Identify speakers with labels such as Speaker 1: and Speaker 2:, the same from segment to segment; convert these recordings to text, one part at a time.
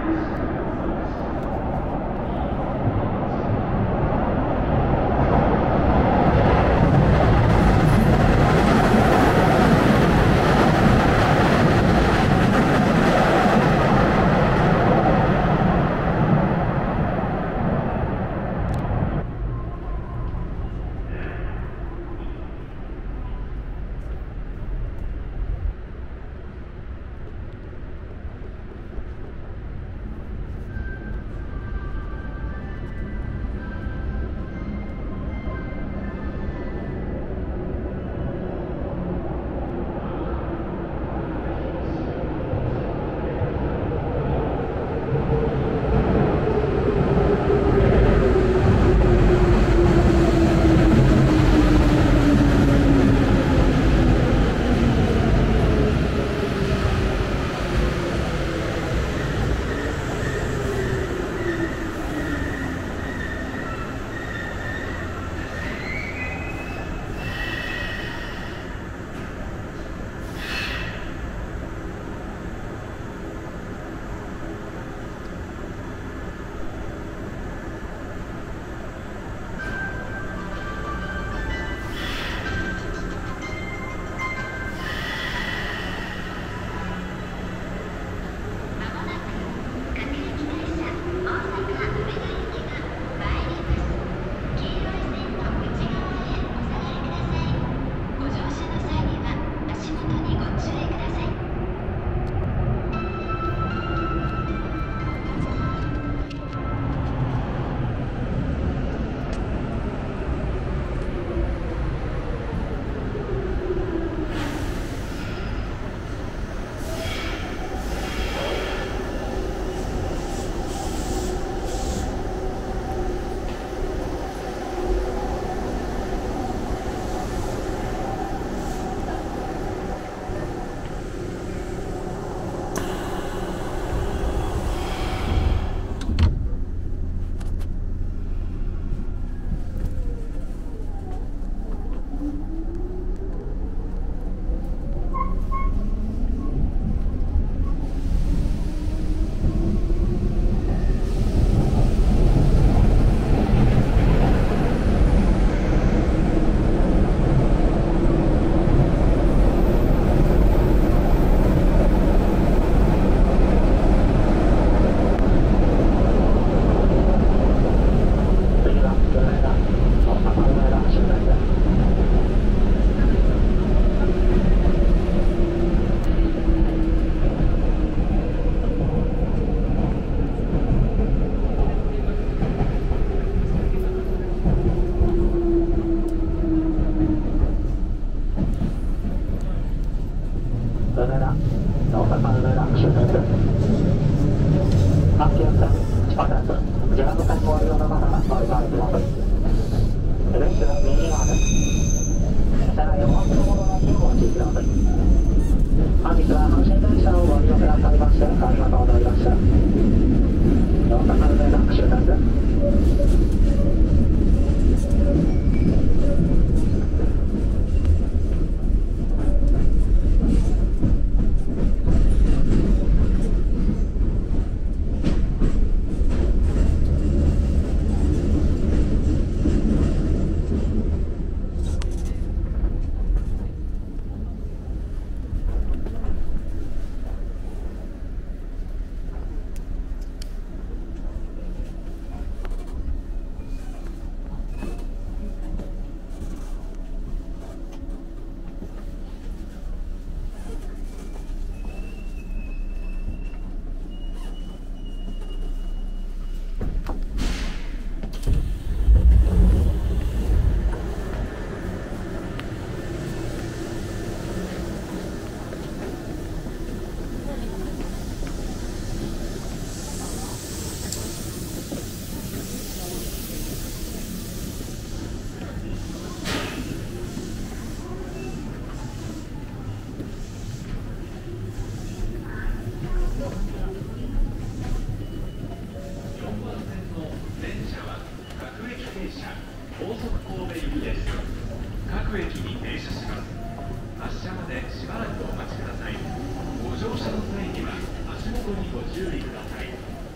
Speaker 1: 乗車の際には足元にご注意ください。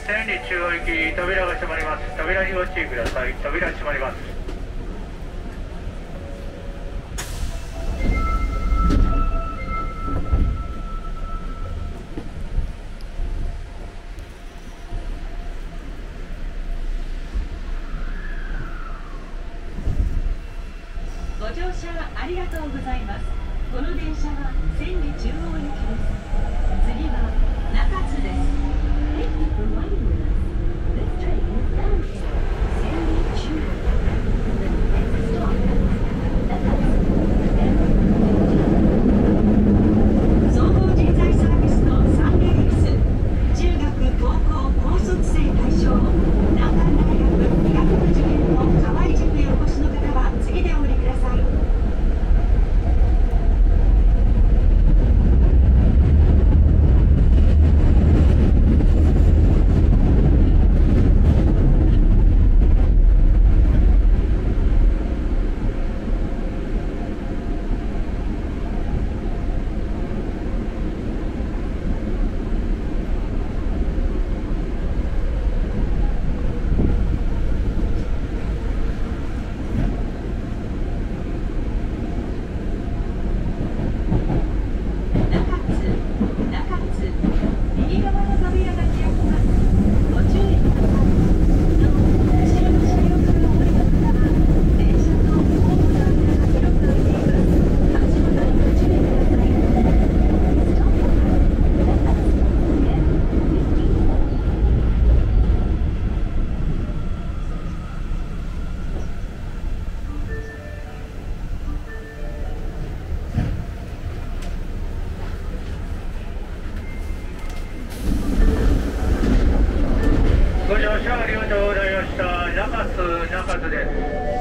Speaker 1: 千里中央行き、扉が閉まります。扉にご注意ください。扉閉まります。
Speaker 2: ご乗車ありがとうございます。この電車は千里中央行きです。次は中津です。Thank you for riding with us. This train is bound for 千里中央。The next stop is 中津。総合人材サービスのサンレリクス。中学、高校、高卒生対象。難関大学医学部受験の河合塾へお越しの方は次でお降りください。
Speaker 1: ご乗車ありがとうございました。中津です。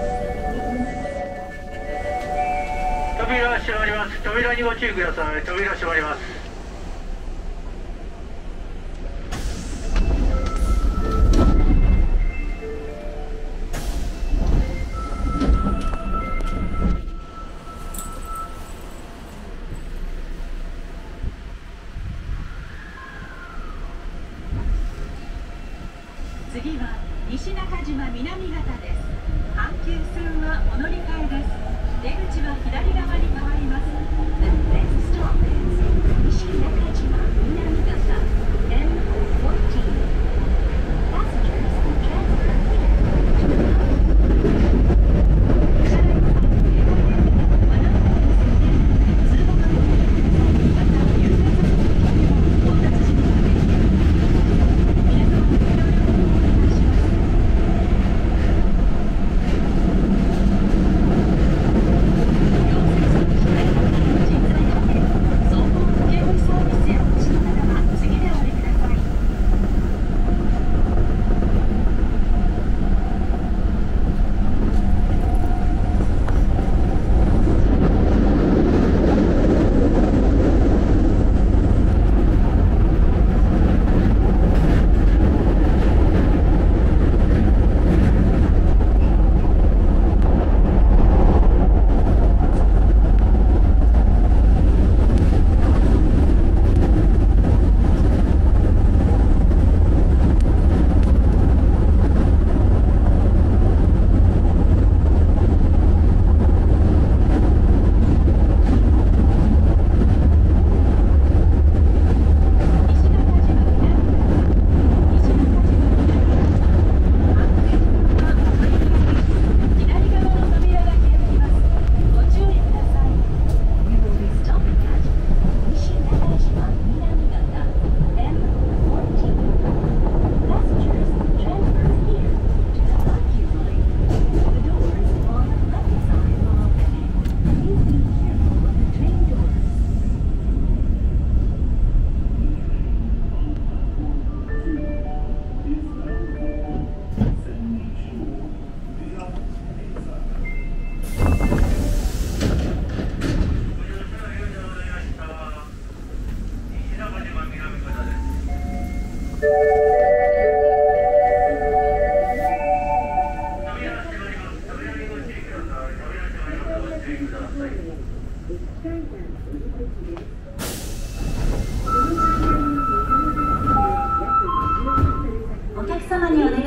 Speaker 1: 扉閉まります。扉にご注意ください。扉閉まります。
Speaker 2: 次は西中島南方です。阪急線はお乗り換えです。出口は左側に変わります。The next stop is 西中島南方 M14. Passengers will transfer here to the車内は携帯電話やマナーモード設定、通話がご利用ください。また、優先座席の鍵は混雑時には電源を切ってください。皆様ご協力をお願いします。両席左側に人材派遣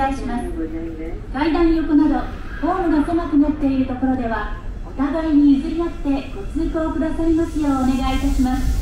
Speaker 3: いします。階段横などホームが狭くなっているところではお互いに譲り合ってご通行くださいますようお願いいたします。